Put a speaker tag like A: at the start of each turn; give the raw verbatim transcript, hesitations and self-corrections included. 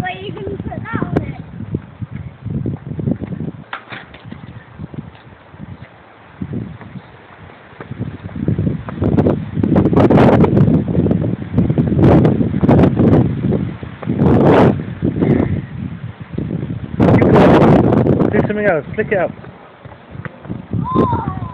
A: Where are you going to put that on it?
B: Do something else. Flick it up.
A: Oh!